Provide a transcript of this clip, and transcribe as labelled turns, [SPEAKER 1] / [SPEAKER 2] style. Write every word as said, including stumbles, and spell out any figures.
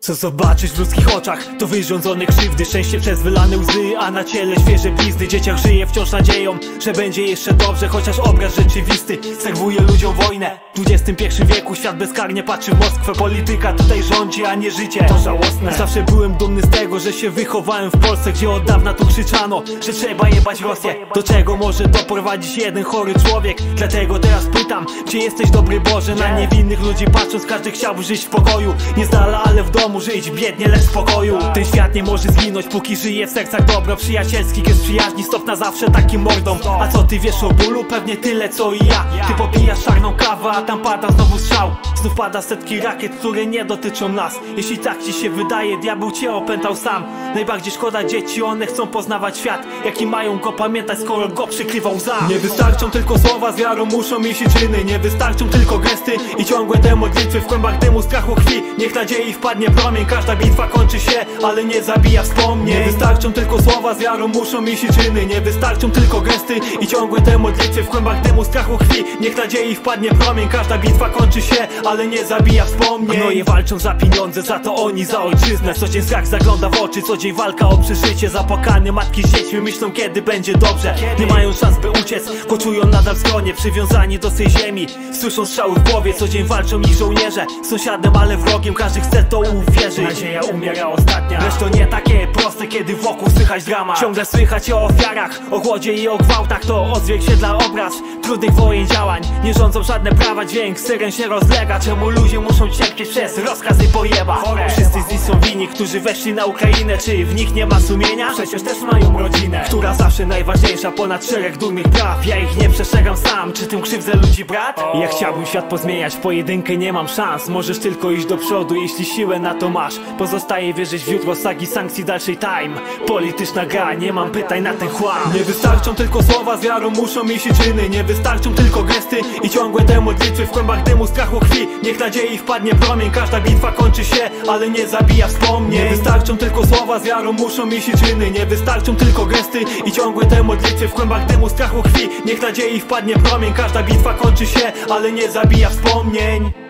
[SPEAKER 1] Co zobaczysz w ludzkich oczach, to wyrządzone krzywdy, szczęście przez wylane łzy, a na ciele świeże blizny. Dzieciak żyje wciąż nadzieją, że będzie jeszcze dobrze, chociaż obraz rzeczywisty serwuje ludziom wojnę. W dwudziestym pierwszym wieku świat bezkarnie patrzy w Moskwę. Polityka tutaj rządzi, a nie życie, to żałosne. Zawsze byłem dumny z tego, że się wychowałem w Polsce, gdzie od dawna tu krzyczano, że trzeba jebać Rosję. Do czego może doprowadzić jeden chory człowiek? Dlatego teraz pytam, gdzie jesteś, dobry Boże? Na niewinnych ludzi patrząc, każdy chciałby żyć w pokoju, nie z dala, ale w domu żyć biednie, lecz w spokoju. Ten świat nie może zginąć, póki żyje w sercach dobro przyjacielskich. Jest przyjaźni, stop na zawsze takim mordą. A co ty wiesz o bólu? Pewnie tyle co i ja. Ty popijasz czarną kawę, a tam pada znowu strzał. Znów pada setki rakiet, które nie dotyczą nas. Jeśli tak ci się wydaje, diabeł cię opętał sam. Najbardziej szkoda dzieci, one chcą poznawać świat, jaki mają go pamiętać, skoro go przykrywał łza. Nie wystarczą tylko słowa, z wiarą muszą iść i czyny. Nie wystarczą tylko gesty i ciągłe te modlitwy. W kłębach dymu, strachu, krwi, niech nadziei wpadnie promień. Każda bitwa kończy się, ale nie zabija wspomnień. Nie wystarczą tylko słowa, z wiarą muszą iść i czyny. Nie wystarczą tylko gesty i ciągłe te modlitwy. W kłębach dymu, strachu, krwi, niech nadziei wpadnie promień. Każda bitwa kończy się, ale nie zabija wspomnień. Gnoje walczą za pieniądze, za to oni za ojczyznę. Co dzień strach zagląda w oczy, co dzień walka o przeżycie. Zapłakane matki z dziećmi myślą, kiedy będzie dobrze. Nie mają szans, by uciec, koczują nadal w skronie, przywiązani do tej ziemi. Słyszą strzały w głowie, co dzień walczą ich żołnierze. Sąsiadem, ale wrogiem, każdy chce to uwierzyć. Nadzieja umiera ostatnia, lecz to nie takie proste, kiedy wokół słychać dramat. Ciągle słychać o ofiarach, o głodzie i o gwałtach. To odzwierciedla obraz trudnych wojen działań. Nie rządzą żadne prawa, dźwięk syren się rozlega. Czemu ludzie muszą cierpieć przez rozkazy pojeba? Wszyscy z nich są winni, którzy weszli na Ukrainę. Czy w nich nie ma sumienia? Przecież też mają rodzinę, która zawsze najważniejsza ponad szereg dumnych praw. Ja ich nie przestrzegam sam, czy tym krzywdzę ludzi brat? Ja chciałbym świat pozmieniać, w pojedynkę nie mam szans. Możesz tylko iść do przodu, jeśli siłę na to masz. Pozostaje wierzyć w jutro, sagi sankcji dalszej time. Polityczna gra, nie mam pytań na ten chłam. Nie wystarczą tylko słowa, z wiarą muszą iść i czyny. Nie wystarczą tylko gesty i ciągłe te modlitwy. W kłębach dymu, strachu, krwi, niech nadziei wpadnie promień. Każda bitwa kończy się, ale nie zabija wspomnień. Nie wystarczą tylko słowa, z wiarą muszą iść i czyny. Nie wystarczą tylko gesty i ciągłe te modlitwy. W kłębach dymu, strachu, krwi, niech nadziei wpadnie promień. Każda bitwa kończy się, ale nie zabija wspomnień.